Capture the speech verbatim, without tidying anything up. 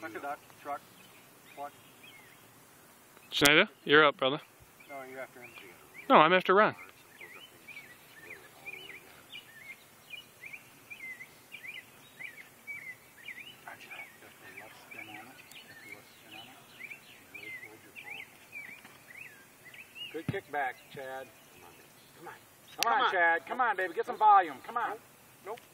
Suck a duck, truck, what? Schneider, you're up, brother. No, you're after him. No, I'm after Ron. Good kick back, Chad. Come on, Come on, Come on, Chad. Come on, baby. Get some volume. Come on. Nope.